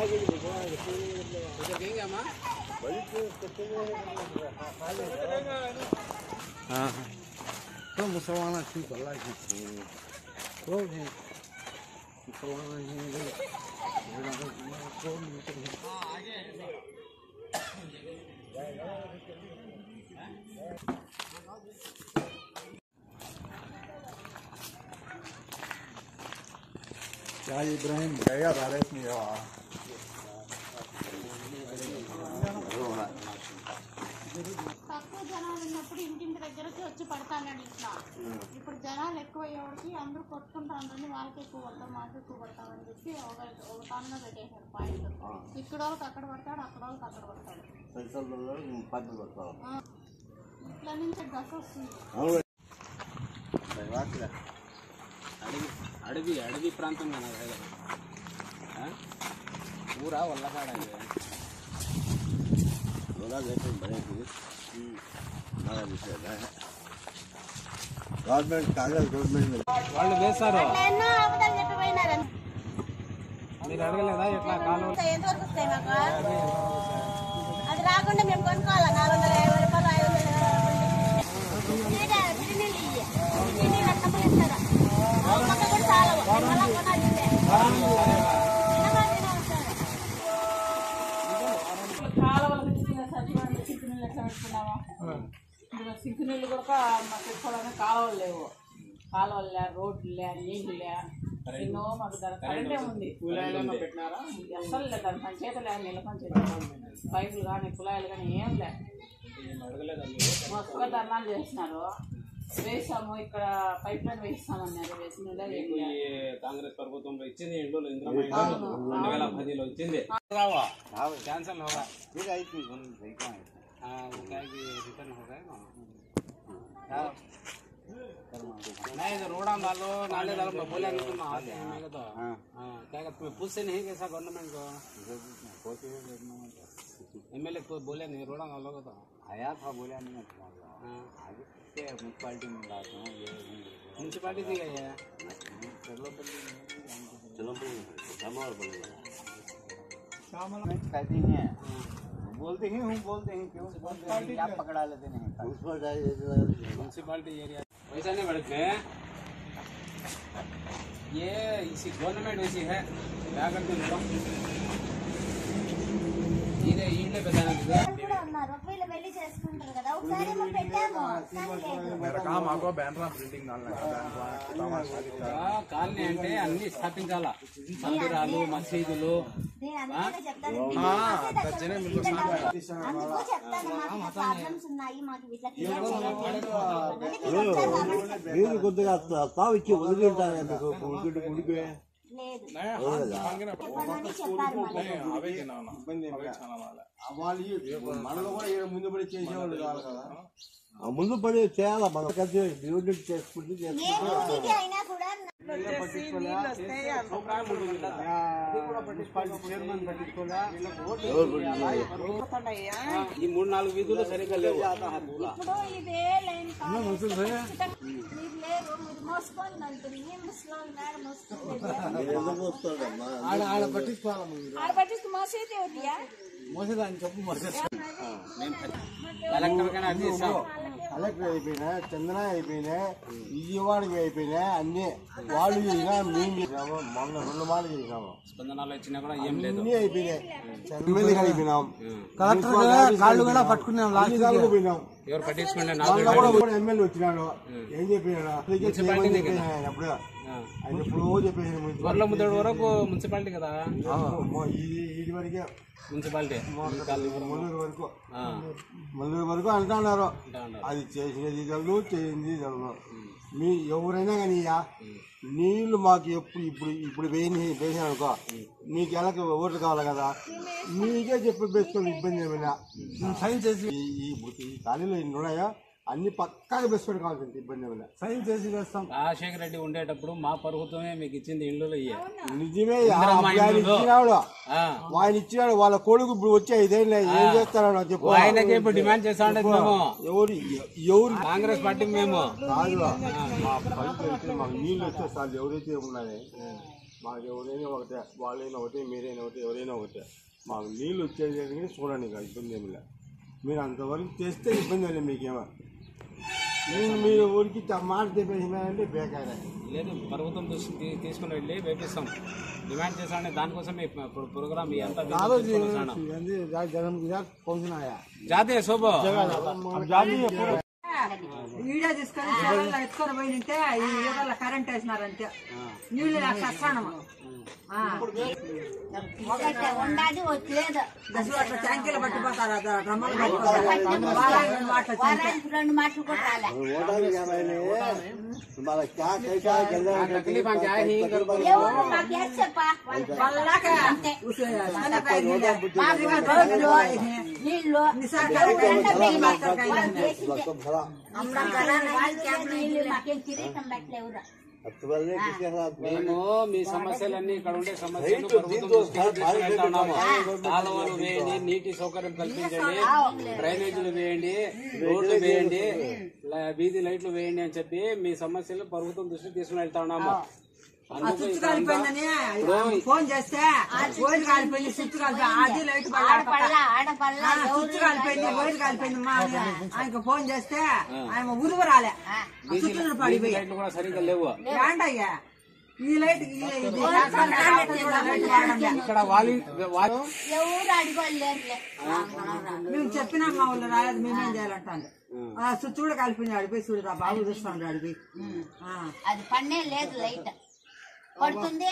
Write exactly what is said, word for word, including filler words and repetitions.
हाँ तो मुसलमान की बल्ला की तो है मुसलमान ही है तो क्या इब्राहिम गया भारत में हुआ తక్కువ జనాలు ఉన్నప్పుడు ఇంటింటి దగ్గరకి వచ్చి పడతానండి ఇట్లా ఇప్పుడు జనాలు ఎక్కువ అయ్యేవాడికి అందరూ కొట్టుకుంటానని వాళ్ళకి ఎక్కువ పడతాం మాకు ఎక్కువ పడతామని చెప్పి ఒక ఒక తానుగా పెట్టేశారు పాయింట్ ఇక్కడ వాళ్ళకి అక్కడ పడతాడు అక్కడ వాళ్ళకి అక్కడ పడతాడు ఇట్లా నుంచి దశ వస్తుంది అడవి అడవి అడవి ప్రాంతం కదా ఊరా వల్లకాడ గవర్నమెంట్ కాంగ్రెస్ గవర్నమెంట్ వాళ్ళు వేస్తారు మీరు అడగలేదా ఎట్లా కాలం ఎంతవరకు వస్తాయి మాకు అది రాకుండా మేము కొనుక్కోవాలి నాలుగు వందల యాభై రూపాయలు ఐదు వందల సింకు నీళ్ళు కూడా మాకు పెట్టుకోవడానికి కాలువలు లేవు కాలువలు లే రోడ్లు లే నీళ్ళు లే ఎన్నో మాకు దాని కరెంటే ఉంది అస్సలు లేదు దాని పంచాయతీ లే నీళ్ళ పంచాయతీ పైపులు కానీ కుళాయిలు కానీ ఏం లే మొత్తగా ధర్నాలు చేస్తున్నారు వేసాము ఇక్కడ పైప్ లైన్ వేస్తామన్నారు వేసిన కాంగ్రెస్ ప్రభుత్వంలో ఇచ్చింది రెండు వేల పదిలో ఇచ్చింది క్యాన్సల్ होगा रिटर्न हो गए नहीं तो रोड़ा डालो नाले डालो मैं बोला नहीं तुम आते हैं मैं तो क्या कहते तुम्हें पूछते नहीं कैसा गवर्नमेंट को एमएलए को बोले नहीं रोड़ा डालो तो आया था बोला नहीं म्यूनसिपालिटी में म्यूनसिपालिटी दी गई है चलो चलो कहती हैं बोलते ही हूँ बोलते हैं क्यों बोलते क्या पकड़ा लेते नहीं म्यूनसिपालिटी एरिया वैसा नहीं बढ़ते ये इसी गवर्नमेंट वैसी है क्या करते हैं इधर इधर बताना కాలనీ అంటే అన్ని స్థాపించాలా మందిరాలు మసీదులు మీరు కొద్దిగా తావిచ్చి వదిలింటారు ఎందుకు ఉడికి ముందు పడి చేసేవాళ్ళు కాదు కదా ముందు పడి చేయాలా మనం కలిసి యూనిట్ చేసుకుంటూ ఈ మూడు నాలుగు వీధులు సరిగ్గా లేవు ఆడ పట్టించుకోవాలి మోసేదాన్ని చెప్పు కలెక్టర్ అయిపోయినా చందన అయిపోయినా విజయవాడకి అయిపోయినా అన్ని వాళ్ళు చేసినా మేము చేసినాము మొన్న రెండు మార్లు చేసినాము స్పందనలు ఇచ్చినా కూడా ఏం లేదు అన్ని అయిపోయినాయి ఎమ్మెల్యే అయిపోయినాం కాళ్ళు కూడా పట్టుకున్నాం పోయినాం ఎవరు పట్టించుకుంటే ఎమ్మెల్యే వచ్చినాడు ఏం చెప్పినాడు అప్పుడు ఆయన ఎప్పుడో చెప్పేసాడు గొర్రెల ముద్దడి వరకు మున్సిపాలిటీ కదా ఇది వరకే మున్సిపాలిటీ ముల్లూరు వరకు ముల్లూరు వరకు అంటున్నారు అది చేసినది చదువు చేయింది చదువు మీ ఎవరైనా కానీ నీళ్లు మాకు ఎప్పుడు ఇప్పుడు ఇప్పుడు వేయి వేసాను అనుకో మీకు ఎలా ఓట్లు కావాలి కదా మీకే చెప్పి పెట్టుకోవాలి ఇబ్బంది ఏమైనా సైన్ చేసి ఈ ఖాళీలో ఇన్ని ఉన్నాయా అన్ని పక్కాగా బెస్ట్ కావాల్సింది ఇబ్బంది ఏమైనా సైన్ చేసి వేస్తాం. రాజశేఖర రెడ్డి ఉండేటప్పుడు మా ప్రభుత్వమే మీకు ఇచ్చింది ఇళ్ళు నిజమే ఇచ్చినాడు ఆయన ఇచ్చినాడు వాళ్ళ కొడుకు ఇప్పుడు వచ్చి ఐదేళ్ళు ఏం చేస్తాడు చెప్పు ఆయనకి ఇప్పుడు డిమాండ్ చేస్తా ఉండేది మేము ఎవరు ఎవరు కాంగ్రెస్ పార్టీ మేము కాదు మా పైకి వెళ్తే మాకు నీళ్ళు వచ్చే సార్లు ఎవరైతే ఉన్నాయి మాకు ఎవరైనా ఒకటే, వాళ్ళైనా ఒకటే, మీరైనా ఒకటే, ఎవరైనా ఒకటే. మాకు నీళ్ళు వచ్చేది చూడండి, ఇక ఇబ్బంది ఏమి లేదు. మీరు అంతవరకు చేస్తే ఇబ్బంది లేదు మీకేమో. నేను మీరు ఊరికి మాట చెప్పేసినారంటే బేకారే. లేదు, ప్రభుత్వం దృష్టి తీసుకుని వెళ్ళి వేపిస్తాం. డిమాండ్ చేశాను దానికోసమే ఇప్పుడు ప్రోగ్రామ్ అంతా జాతీయ శోభ వీడియో తీసుకొని చెరువుల్లో ఎత్తుకొని పోయింటే ఈ ఈగల కరెంట్ వేసినారంతే. నీళ్లు సస్తానము అట్లా ట్యాంకీలు పట్టిపోతారు, డ్రమ్మలు రెండు మాటలు కూడా రాలే. ఎవరు మాకు ఏం చెప్పా నీళ్ళు మాకేం కిరీటం పెట్టలేవురా. మేము మీ సమస్యలన్నీ ఇక్కడ ఉండే సమస్యలు ప్రభుత్వం దృష్టికి తీసుకెళ్తున్నాము. కాలువలు వేయండి, నీటి సౌకర్యం కల్పించండి, డ్రైనేజీలు వేయండి, రోడ్లు వేయండి, వీధి లైట్లు వేయండి అని చెప్పి మీ సమస్యలు ప్రభుత్వం దృష్టికి తీసుకుని వెళ్తా ఉన్నాము. స్విచ్ కాలిపోయిందని ఫోన్ చేస్తే వైర్ కాలిపోయింది, స్విచ్ కాలిపోయింది, అది లైట్ స్విచ్ కాలిపోయింది, వైర్ కాలిపోయింది మా ఆయనకు ఫోన్ చేస్తే ఆయన ఉరువు రాలే, స్విచ్ పడిపోయి కూడా సరిగ్గా లేవు. ఏంటయ్యా ఈ లైట్ ఇక్కడ వాలి ఎవరు అడిగోలేరులే. మేము చెప్పినా మా వాళ్ళు రాలేదు, మేమేం చేయాలంటాను. ఆ స్విచ్ కూడా కాలిపోయింది, అడిపోయి చూడు బాబు చూస్తాడు అడిపోయి. అది పన్నే లేదు, లైట్ పడుతుంది.